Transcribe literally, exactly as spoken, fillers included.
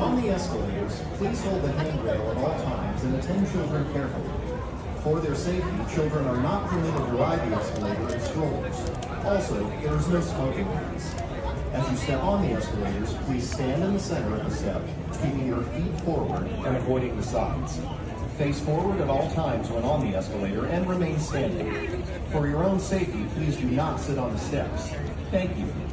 On the escalators, please hold the handrail at all times and attend children carefully. For their safety, children are not permitted to ride the escalator in strollers. Also, there is no smoking areas. As you step on the escalators, please stand in the center of the step, keeping your feet forward and avoiding the sides. Face forward at all times when on the escalator and remain standing. For your own safety, please do not sit on the steps. Thank you.